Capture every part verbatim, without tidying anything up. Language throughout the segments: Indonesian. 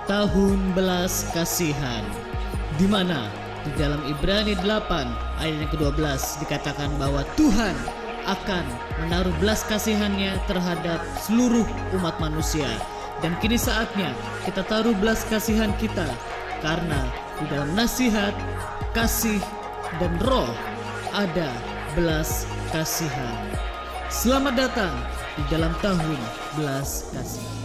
tahun belas kasihan, di mana di dalam Ibrani delapan ayat yang kedua belas dikatakan bahwa Tuhan akan menaruh belas kasihannya terhadap seluruh umat manusia. Dan kini saatnya kita taruh belas kasihan kita, karena di dalam nasihat, kasih, dan roh ada belas kasihan. Selamat datang di dalam tahun belas kasihan.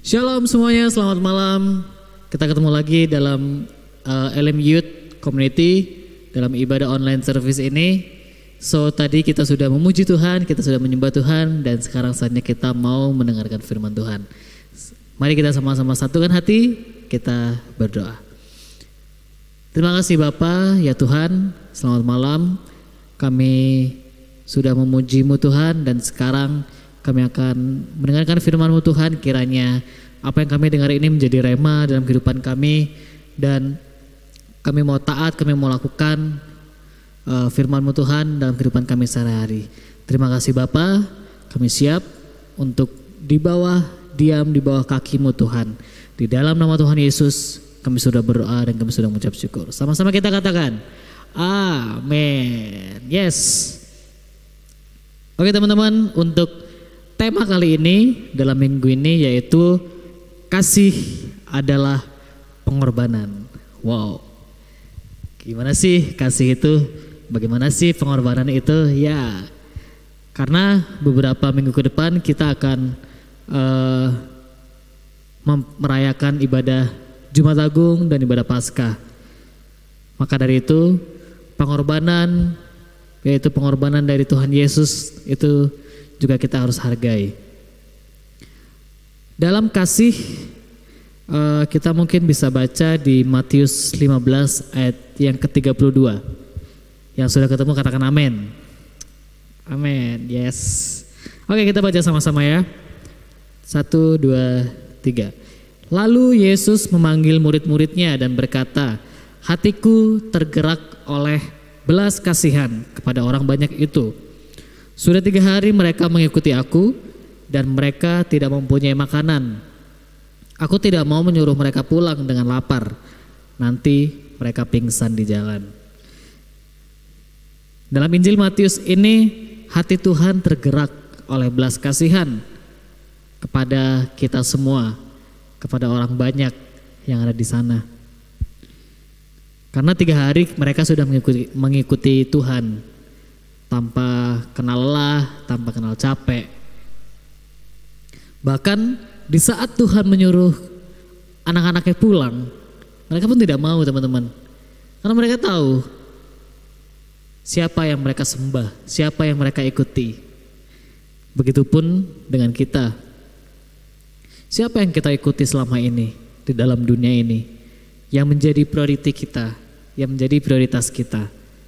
Shalom semuanya, selamat malam. Kita ketemu lagi dalam uh, L M Youth Community dalam ibadah online service ini. So tadi kita sudah memuji Tuhan, kita sudah menyembah Tuhan, dan sekarang saatnya kita mau mendengarkan firman Tuhan. Mari kita sama-sama satukan hati, kita berdoa. Terima kasih Bapa, ya Tuhan, selamat malam. Kami sudah memuji-Mu Tuhan, dan sekarang kami akan mendengarkan firman-Mu Tuhan. Kiranya apa yang kami dengar ini menjadi rema dalam kehidupan kami, dan kami mau taat, kami mau lakukan uh, firman-Mu Tuhan dalam kehidupan kami sehari-hari. Terima kasih Bapa, kami siap untuk di bawah, diam di bawah kaki-Mu Tuhan. Di dalam nama Tuhan Yesus kami sudah berdoa dan kami sudah mengucap syukur. Sama-sama kita katakan amin. Yes. Oke teman-teman, untuk tema kali ini dalam minggu ini yaitu kasih adalah pengorbanan. Wow. Gimana sih kasih itu? Bagaimana sih pengorbanan itu? Ya, karena beberapa minggu ke depan kita akan uh, merayakan ibadah Jumat Agung dan ibadah Paskah. Maka dari itu pengorbanan, yaitu pengorbanan dari Tuhan Yesus, itu juga kita harus hargai. Dalam kasih uh, kita mungkin bisa baca di Matius lima belas ayat yang ke tiga puluh dua. Yang sudah ketemu katakan amin. Amin, yes. Oke, kita baca sama-sama ya. Satu, dua, tiga. Lalu Yesus memanggil murid-muridnya dan berkata, hatiku tergerak oleh belas kasihan kepada orang banyak itu. Sudah tiga hari mereka mengikuti aku dan mereka tidak mempunyai makanan. Aku tidak mau menyuruh mereka pulang dengan lapar. Nanti mereka pingsan di jalan. Dalam Injil Matius ini hati Tuhan tergerak oleh belas kasihan kepada kita semua, kepada orang banyak yang ada di sana. Karena tiga hari mereka sudah mengikuti, mengikuti Tuhan tanpa kenal lelah, tanpa kenal capek. Bahkan di saat Tuhan menyuruh anak-anaknya pulang, mereka pun tidak mau teman-teman. Karena mereka tahu siapa yang mereka sembah, siapa yang mereka ikuti. Begitupun dengan kita. Siapa yang kita ikuti selama ini di dalam dunia ini, yang menjadi prioritas kita, yang menjadi prioritas kita.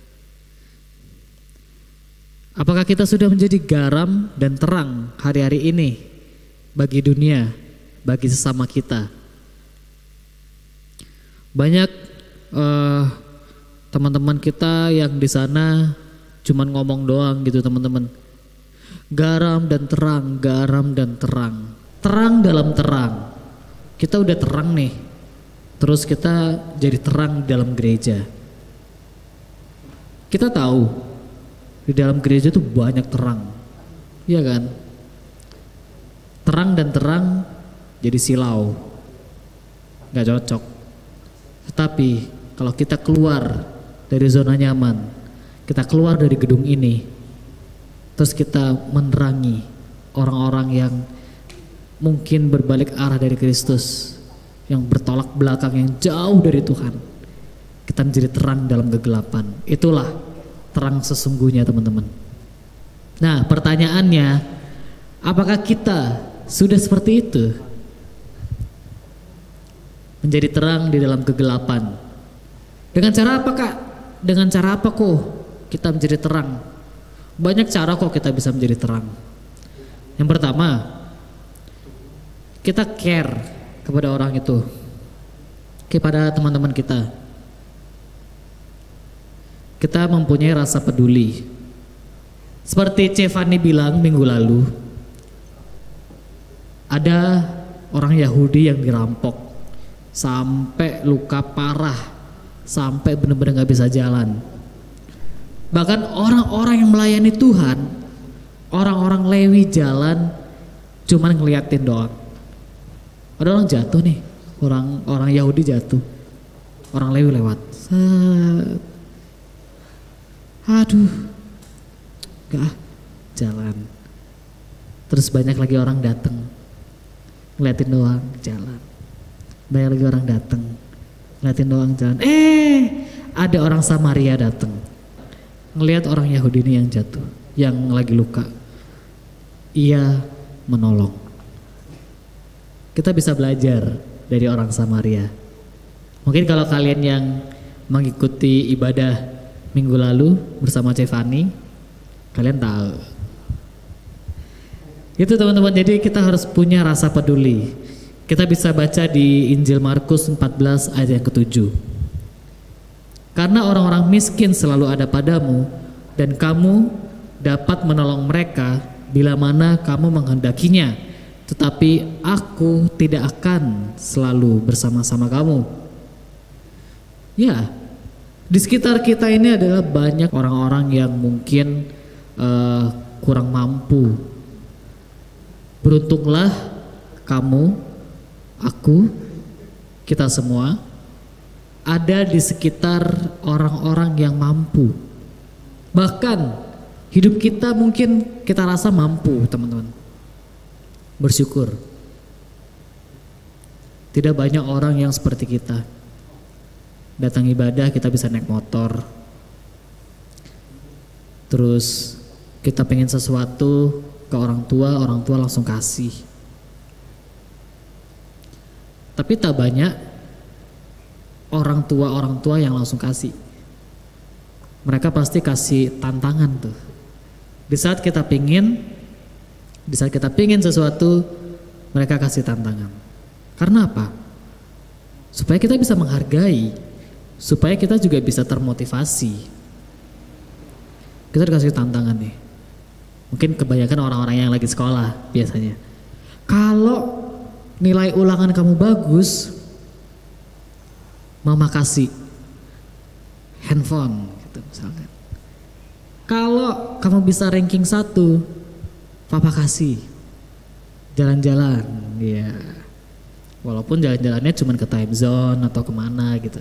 Apakah kita sudah menjadi garam dan terang hari-hari ini bagi dunia, bagi sesama kita? Banyak uh, teman-teman kita yang di sana cuman ngomong doang gitu teman-teman. Garam dan terang, garam dan terang. Terang dalam terang. Kita udah terang nih. Terus kita jadi terang dalam gereja. Kita tahu di dalam gereja tuh banyak terang. Iya kan? Terang dan terang jadi silau. Gak cocok. Tetapi kalau kita keluar dari zona nyaman, kita keluar dari gedung ini, terus kita menerangi orang-orang yang mungkin berbalik arah dari Kristus, yang bertolak belakang, yang jauh dari Tuhan, kita menjadi terang dalam kegelapan. Itulah terang sesungguhnya teman-teman. Nah pertanyaannya, apakah kita sudah seperti itu? Menjadi terang di dalam kegelapan. Dengan cara apa Kak? Dengan cara apa kok kita menjadi terang? Banyak cara kok kita bisa menjadi terang. Yang pertama, kita care kepada orang itu, kepada teman-teman kita. Kita mempunyai rasa peduli. Seperti Cevani bilang minggu lalu, ada orang Yahudi yang dirampok sampai luka parah, sampai benar-benar gak bisa jalan. Bahkan orang-orang yang melayani Tuhan, orang-orang Lewi jalan cuman ngeliatin doang. Ada orang jatuh nih, orang orang Yahudi jatuh, orang Lewi lewat. Set. Aduh, gak jalan. Terus banyak lagi orang datang. ngeliatin doang jalan. Banyak lagi orang datang, ngeliatin doang jalan. Eh, ada orang Samaria datang, ngelihat orang Yahudi ini yang jatuh, yang lagi luka. Ia menolong. Kita bisa belajar dari orang Samaria. Mungkin kalau kalian yang mengikuti ibadah minggu lalu bersama Cevani, kalian tahu. Itu teman-teman, jadi kita harus punya rasa peduli. Kita bisa baca di Injil Markus empat belas ayat yang ketujuh. Karena orang-orang miskin selalu ada padamu, dan kamu dapat menolong mereka bila mana kamu menghendakinya. Tetapi aku tidak akan selalu bersama-sama kamu. Ya, di sekitar kita ini adalah banyak orang-orang yang mungkin uh, kurang mampu. Beruntunglah kamu, aku, kita semua ada di sekitar orang-orang yang mampu. Bahkan hidup kita mungkin kita rasa mampu, teman-teman. Bersyukur. Tidak banyak orang yang seperti kita. Datang ibadah kita bisa naik motor. Terus kita pengen sesuatu ke orang tua, orang tua langsung kasih. Tapi tak banyak orang tua-orang tua yang langsung kasih. Mereka pasti kasih tantangan tuh. Di saat kita pingin, di saat kita pingin sesuatu, mereka kasih tantangan. Karena apa? Supaya kita bisa menghargai, supaya kita juga bisa termotivasi. Kita dikasih tantangan nih. Mungkin kebanyakan orang-orang yang lagi sekolah biasanya. Kalau nilai ulangan kamu bagus, mama kasih handphone gitu misalkan. Kalau kamu bisa ranking satu, papa kasih jalan-jalan, ya. Walaupun jalan-jalannya cuma ke time zone atau kemana gitu.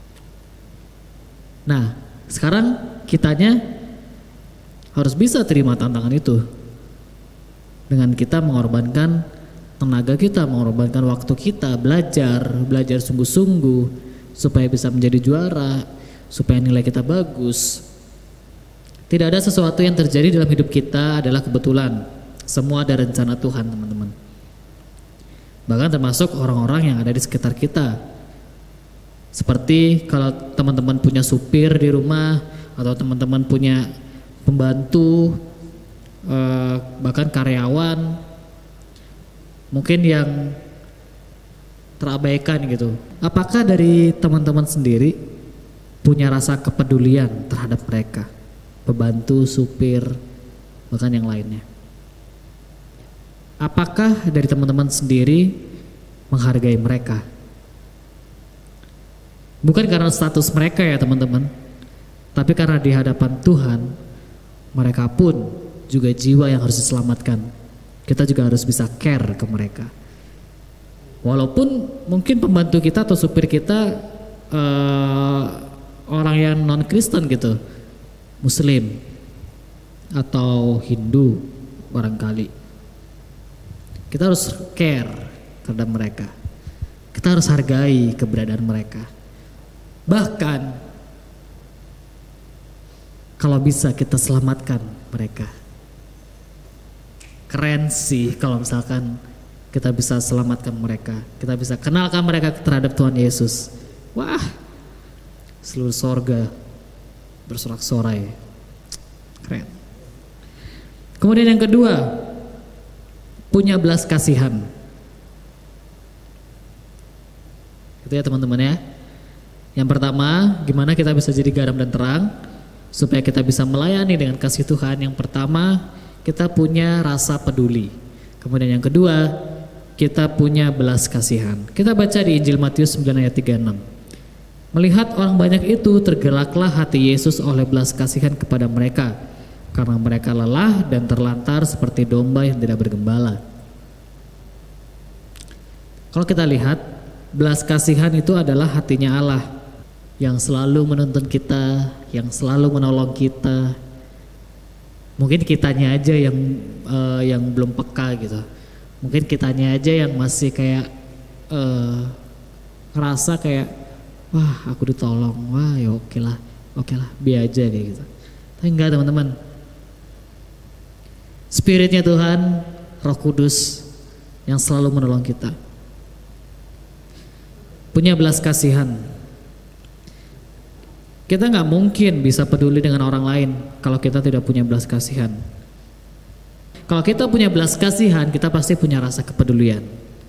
Nah, sekarang kitanya harus bisa terima tantangan itu dengan kita mengorbankan tenaga kita, mengorbankan waktu kita, belajar, belajar sungguh-sungguh supaya bisa menjadi juara, supaya nilai kita bagus. Tidak ada sesuatu yang terjadi dalam hidup kita adalah kebetulan. Semua ada rencana Tuhan, teman-teman. Bahkan termasuk orang-orang yang ada di sekitar kita. Seperti kalau teman-teman punya supir di rumah, atau teman-teman punya pembantu, eh, bahkan karyawan, mungkin yang terabaikan gitu. Apakah dari teman-teman sendiri punya rasa kepedulian terhadap mereka? Pembantu, supir, bahkan yang lainnya. Apakah dari teman-teman sendiri menghargai mereka? Bukan karena status mereka ya teman-teman, tapi karena di hadapan Tuhan, mereka pun juga jiwa yang harus diselamatkan. Kita juga harus bisa care ke mereka. Walaupun mungkin pembantu kita atau supir kita uh, orang yang non-Kristen gitu, Muslim atau Hindu barangkali. Kita harus care terhadap mereka. Kita harus hargai keberadaan mereka. Bahkan kalau bisa kita selamatkan mereka. Keren sih kalau misalkan kita bisa selamatkan mereka. Kita bisa kenalkan mereka terhadap Tuhan Yesus. Wah, seluruh sorga bersorak-sorai. Keren. Kemudian yang kedua, punya belas kasihan. Itu ya teman-teman ya. Yang pertama, gimana kita bisa jadi garam dan terang supaya kita bisa melayani dengan kasih Tuhan. Yang pertama, kita punya rasa peduli. Kemudian yang kedua, kita punya belas kasihan. Kita baca di Injil Matius sembilan ayat tiga puluh enam. Melihat orang banyak itu, tergeraklah hati Yesus oleh belas kasihan kepada mereka, karena mereka lelah dan terlantar seperti domba yang tidak bergembala. Kalau kita lihat, belas kasihan itu adalah hatinya Allah yang selalu menuntun kita, yang selalu menolong kita. Mungkin kitanya aja yang uh, yang belum peka gitu. Mungkin kitanya aja yang masih kayak uh, ngerasa kayak wah aku ditolong, wah ya oke lah, oke lah, biar aja kayak gitu. Tapi enggak teman-teman. Spiritnya Tuhan, Roh Kudus yang selalu menolong kita. Punya belas kasihan. Kita nggak mungkin bisa peduli dengan orang lain kalau kita tidak punya belas kasihan. Kalau kita punya belas kasihan, kita pasti punya rasa kepedulian.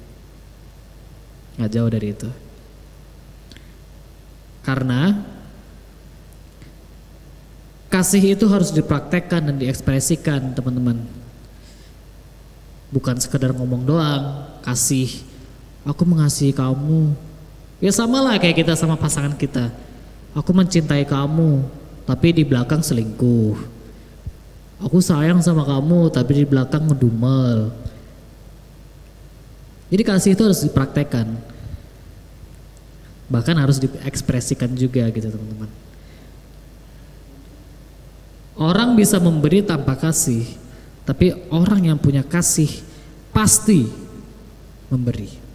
Nggak jauh dari itu. Karena kasih itu harus dipraktekkan dan diekspresikan teman-teman. Bukan sekedar ngomong doang, kasih, aku mengasihi kamu. Ya sama lah kayak kita sama pasangan kita. Aku mencintai kamu, tapi di belakang selingkuh. Aku sayang sama kamu, tapi di belakang ngedumel. Jadi kasih itu harus dipraktekkan. Bahkan harus diekspresikan juga gitu teman-teman. Orang bisa memberi tanpa kasih, tapi orang yang punya kasih pasti memberi.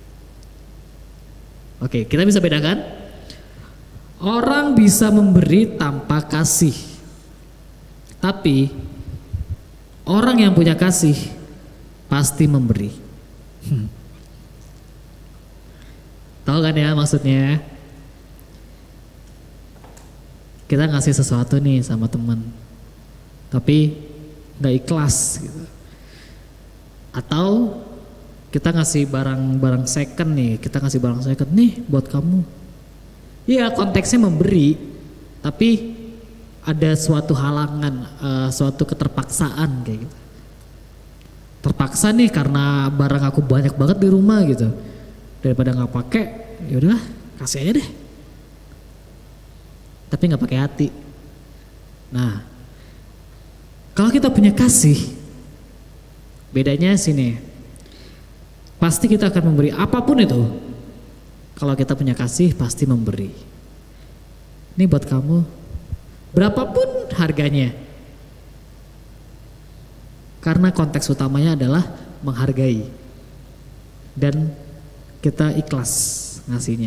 Oke, kita bisa bedakan. Orang bisa memberi tanpa kasih, tapi orang yang punya kasih pasti memberi. Hmm. Tahu kan ya maksudnya? Kita ngasih sesuatu nih sama teman, tapi nggak ikhlas gitu. Atau kita ngasih barang-barang second nih, kita ngasih barang second nih buat kamu. Iya konteksnya memberi, tapi ada suatu halangan, uh, suatu keterpaksaan kayak gitu. Terpaksa nih karena barang aku banyak banget di rumah gitu. Daripada nggak pakai, ya udah kasih aja deh. Tapi nggak pakai hati. Nah, kalau kita punya kasih, bedanya sini. Pasti kita akan memberi apapun itu. Kalau kita punya kasih pasti memberi. Ini buat kamu. Berapapun harganya. Karena konteks utamanya adalah menghargai. Dan kita ikhlas ngasihnya.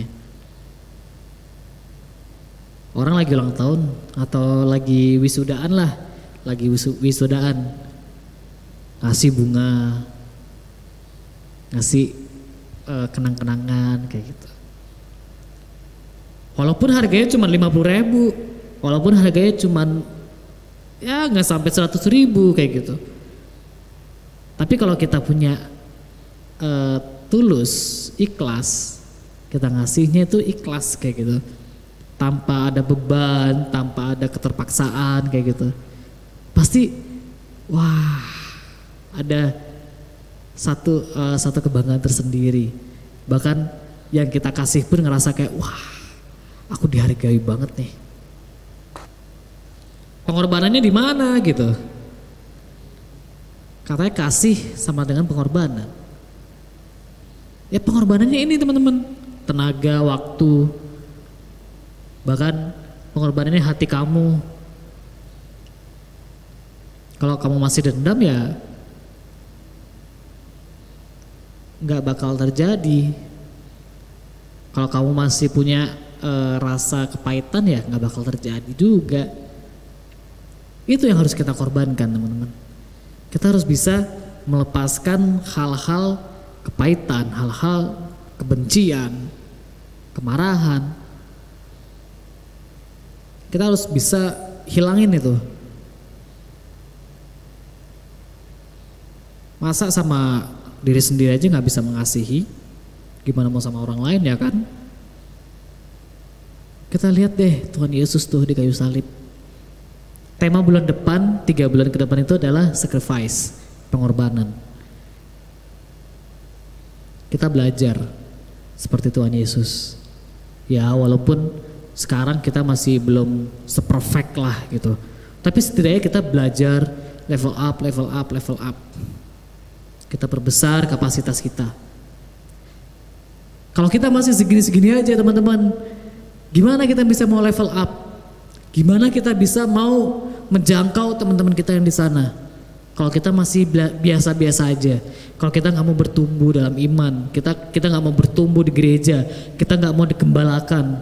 Orang lagi ulang tahun atau lagi wisudaan lah. Lagi wisudaan. Ngasih bunga. Ngasih uh, kenang-kenangan kayak gitu. Walaupun harganya cuma lima puluh ribu, walaupun harganya cuma ya nggak sampai seratus ribu kayak gitu. Tapi kalau kita punya uh, tulus, ikhlas, kita ngasihnya itu ikhlas kayak gitu, tanpa ada beban, tanpa ada keterpaksaan kayak gitu. Pasti, wah, ada satu uh, satu kebanggaan tersendiri. Bahkan yang kita kasih pun ngerasa kayak wah aku dihargai banget nih. Pengorbanannya di mana gitu? Katanya kasih sama dengan pengorbanan. Ya pengorbanannya ini teman-teman, tenaga, waktu, bahkan pengorbanannya hati kamu. Kalau kamu masih dendam ya nggak bakal terjadi. Kalau kamu masih punya e, rasa kepahitan ya nggak bakal terjadi juga. Itu yang harus kita korbankan teman-teman. Kita harus bisa melepaskan hal-hal kepahitan, hal-hal kebencian, kemarahan. Kita harus bisa hilangin itu. Masa sama diri sendiri aja nggak bisa mengasihi, gimana mau sama orang lain ya kan? Kita lihat deh Tuhan Yesus tuh di kayu salib. Tema bulan depan, tiga bulan ke depan itu adalah sacrifice, pengorbanan. Kita belajar seperti Tuhan Yesus. Ya walaupun sekarang kita masih belum seperfect lah gitu. Tapi setidaknya kita belajar level up, level up, level up. Kita perbesar kapasitas kita. Kalau kita masih segini-segini aja teman-teman, gimana kita bisa mau level up? Gimana kita bisa mau menjangkau teman-teman kita yang di sana? Kalau kita masih biasa-biasa aja, kalau kita nggak mau bertumbuh dalam iman, kita kita nggak mau bertumbuh di gereja, kita nggak mau digembalakan,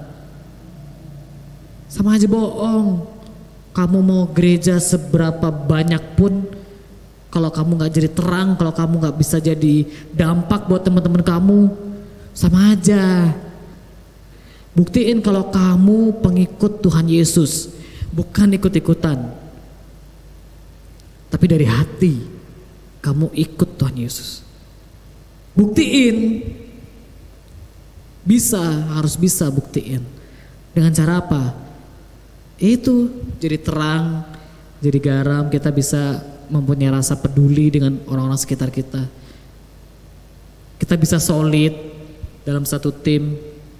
sama aja bohong. Kamu mau gereja seberapa banyak pun, kalau kamu nggak jadi terang, kalau kamu nggak bisa jadi dampak buat teman-teman kamu, sama aja. Buktiin kalau kamu pengikut Tuhan Yesus, bukan ikut-ikutan. Tapi dari hati kamu ikut Tuhan Yesus. Buktiin. Bisa, harus bisa buktiin. Dengan cara apa? Itu jadi terang, jadi garam, kita bisa mempunyai rasa peduli dengan orang-orang sekitar kita. Kita bisa solid dalam satu tim.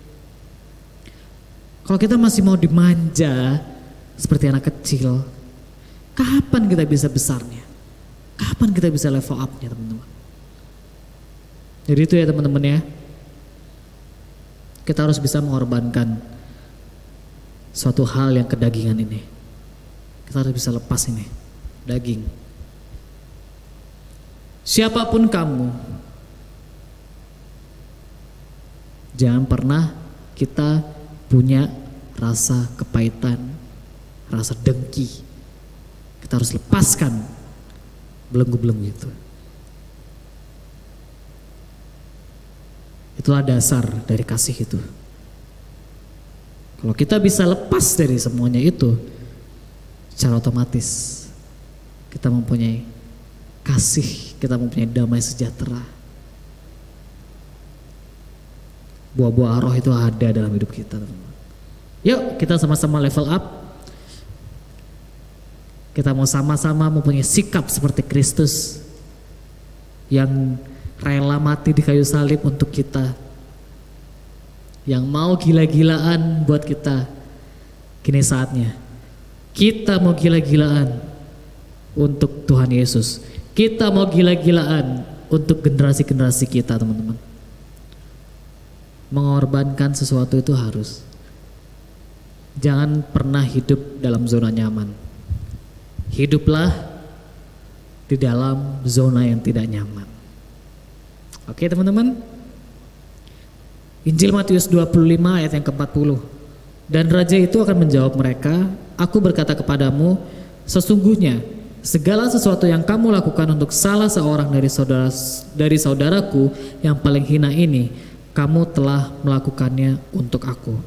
Kalau kita masih mau dimanja seperti anak kecil, kapan kita bisa besarnya? Kapan kita bisa level up-nya, teman-teman? Jadi itu ya teman-teman ya. Kita harus bisa mengorbankan suatu hal yang kedagingan ini. Kita harus bisa lepas ini, daging. Siapapun kamu, jangan pernah kita punya rasa kepahitan, rasa dengki. Kita harus lepaskan belenggu-belenggu itu. Itulah dasar dari kasih itu. Kalau kita bisa lepas dari semuanya itu, secara otomatis kita mempunyai kasih, kita mempunyai damai sejahtera. Buah-buah roh itu ada dalam hidup kita, teman-teman. Yuk kita sama-sama level up. Kita mau sama-sama mempunyai sikap seperti Kristus yang rela mati di kayu salib untuk kita, yang mau gila-gilaan buat kita. Kini saatnya kita mau gila-gilaan untuk Tuhan Yesus. Kita mau gila-gilaan untuk generasi-generasi kita, teman-teman. Mengorbankan sesuatu itu harus. Jangan pernah hidup dalam zona nyaman. Hiduplah di dalam zona yang tidak nyaman. Oke teman-teman. Injil Matius dua puluh lima ayat yang keempat puluh. Dan raja itu akan menjawab mereka, aku berkata kepadamu, sesungguhnya segala sesuatu yang kamu lakukan untuk salah seorang dari saudara dari saudaraku yang paling hina ini, kamu telah melakukannya untuk aku.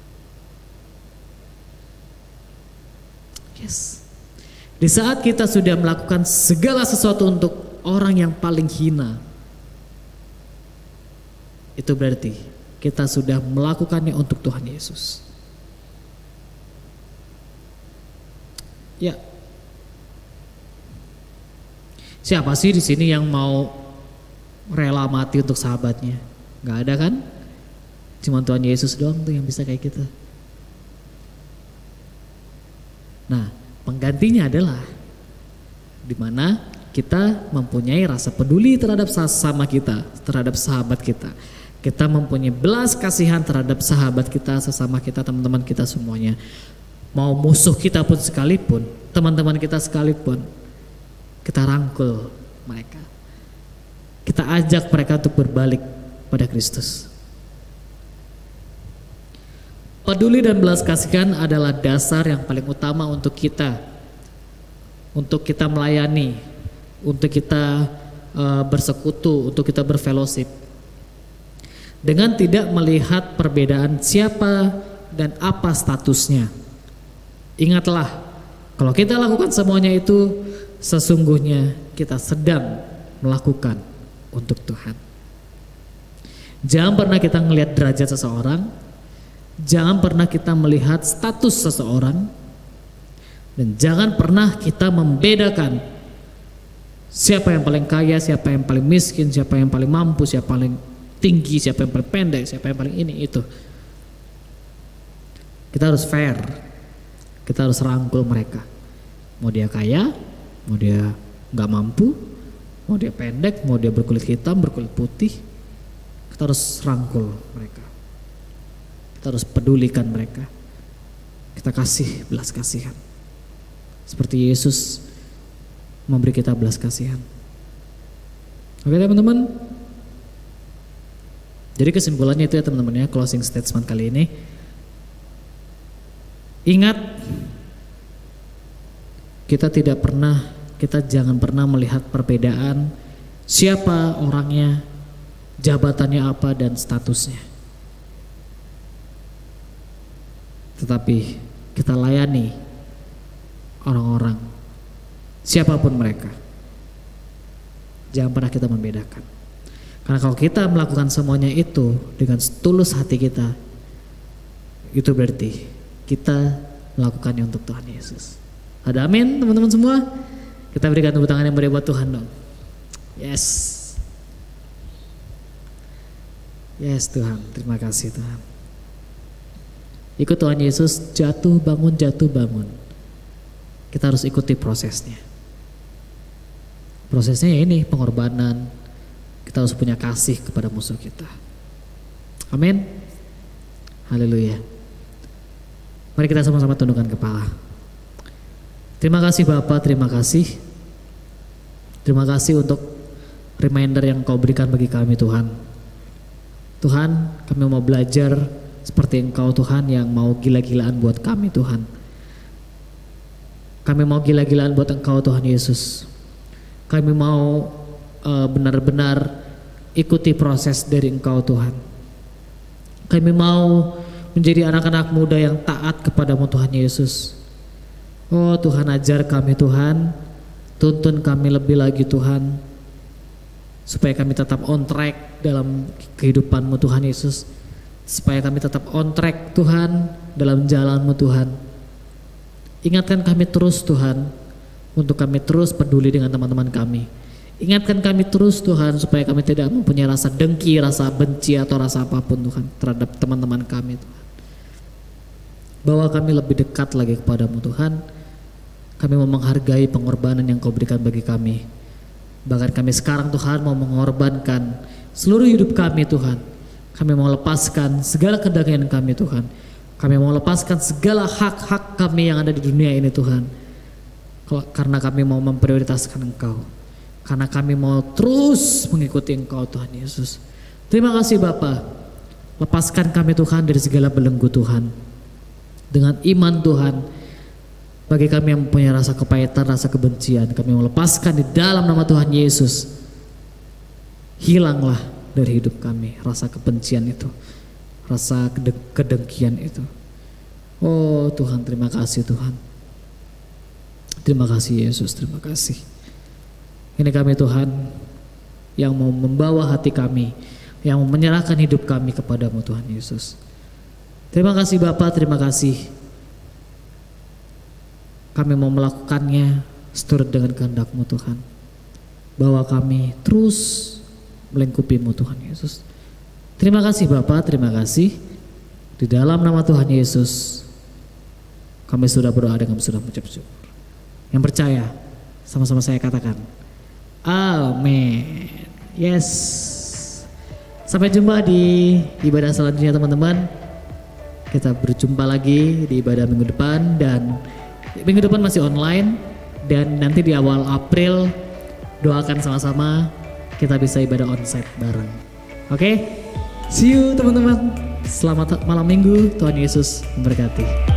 Yes. Di saat kita sudah melakukan segala sesuatu untuk orang yang paling hina, itu berarti kita sudah melakukannya untuk Tuhan Yesus. Ya. Siapa sih di sini yang mau rela mati untuk sahabatnya? Gak ada kan? Cuma Tuhan Yesus doang tuh yang bisa kayak gitu. Nah, penggantinya adalah dimana kita mempunyai rasa peduli terhadap sesama kita, terhadap sahabat kita. Kita mempunyai belas kasihan terhadap sahabat kita, sesama kita, teman-teman kita semuanya. Mau musuh kita pun sekalipun, teman-teman kita sekalipun, kita rangkul mereka. Kita ajak mereka untuk berbalik pada Kristus. Peduli dan belas kasihan adalah dasar yang paling utama untuk kita, untuk kita melayani, untuk kita uh, bersekutu, untuk kita berfellowship, dengan tidak melihat perbedaan siapa dan apa statusnya. Ingatlah, kalau kita lakukan semuanya itu, sesungguhnya kita sedang melakukan untuk Tuhan. Jangan pernah kita melihat derajat seseorang. Jangan pernah kita melihat status seseorang, dan jangan pernah kita membedakan siapa yang paling kaya, siapa yang paling miskin, siapa yang paling mampu, siapa yang paling tinggi, siapa yang paling pendek, siapa yang paling ini itu. Kita harus fair, kita harus rangkul mereka. Mau dia kaya, mau dia nggak mampu, mau dia pendek, mau dia berkulit hitam, berkulit putih, kita harus rangkul mereka. Kita harus pedulikan mereka. Kita kasih belas kasihan. Seperti Yesus memberi kita belas kasihan. Oke teman-teman. Jadi kesimpulannya itu ya teman-teman ya, closing statement kali ini. Ingat, kita tidak pernah, kita jangan pernah melihat perbedaan siapa orangnya, jabatannya apa dan statusnya. Tetapi kita layani orang-orang, siapapun mereka. Jangan pernah kita membedakan. Karena kalau kita melakukan semuanya itu dengan tulus hati kita, itu berarti kita melakukannya untuk Tuhan Yesus. Ada amin teman-teman semua? Kita berikan tepuk tangan yang meriah buat Tuhan dong. Yes. Yes Tuhan, terima kasih Tuhan. Ikut Tuhan Yesus, jatuh bangun, jatuh bangun. Kita harus ikuti prosesnya. Prosesnya ya ini, pengorbanan. Kita harus punya kasih kepada musuh kita. Amin. Haleluya. Mari kita sama-sama tundukkan kepala. Terima kasih Bapak, terima kasih. Terima kasih untuk reminder yang Kau berikan bagi kami Tuhan. Tuhan, kami mau belajar seperti Engkau Tuhan yang mau gila-gilaan buat kami Tuhan. Kami mau gila-gilaan buat Engkau Tuhan Yesus. Kami mau uh, benar-benar ikuti proses dari Engkau Tuhan. Kami mau menjadi anak-anak muda yang taat kepadamu Tuhan Yesus. Oh Tuhan, ajar kami Tuhan, tuntun kami lebih lagi Tuhan, supaya kami tetap on track dalam kehidupan-Mu Tuhan Yesus, supaya kami tetap on track Tuhan dalam jalan-Mu Tuhan. Ingatkan kami terus Tuhan, untuk kami terus peduli dengan teman-teman kami. Ingatkan kami terus Tuhan, supaya kami tidak mempunyai rasa dengki, rasa benci atau rasa apapun Tuhan terhadap teman-teman kami Tuhan. Bawa kami lebih dekat lagi kepadamu Tuhan. Kami mau menghargai pengorbanan yang Kau berikan bagi kami. Bahkan kami sekarang Tuhan mau mengorbankan seluruh hidup kami Tuhan. Kami mau lepaskan segala kedagingan kami Tuhan. Kami mau lepaskan segala hak-hak kami yang ada di dunia ini Tuhan. Karena kami mau memprioritaskan Engkau. Karena kami mau terus mengikuti Engkau Tuhan Yesus. Terima kasih Bapa. Lepaskan kami Tuhan dari segala belenggu Tuhan. Dengan iman Tuhan, bagi kami yang mempunyai rasa kepahitan, rasa kebencian, kami mau lepaskan di dalam nama Tuhan Yesus. Hilanglah dari hidup kami rasa kebencian itu, rasa kedengkian itu. Oh Tuhan, terima kasih Tuhan. Terima kasih Yesus, terima kasih. Ini kami Tuhan yang mau membawa hati kami, yang mau menyerahkan hidup kami kepadamu Tuhan Yesus. Terima kasih Bapa, terima kasih. Kami mau melakukannya seturut dengan kehendak-Mu Tuhan. Bawa kami terus melingkupi-Mu Tuhan Yesus. Terima kasih Bapa, terima kasih. Di dalam nama Tuhan Yesus kami sudah berdoa dan kami sudah mengucap syukur. Yang percaya sama-sama saya katakan amin. Yes. Sampai jumpa di ibadah selanjutnya teman-teman. Kita berjumpa lagi di ibadah minggu depan, dan minggu depan masih online, dan nanti di awal April doakan sama-sama kita bisa ibadah onsite bareng. Oke, okay? See you teman-teman. Selamat malam minggu, Tuhan Yesus memberkati.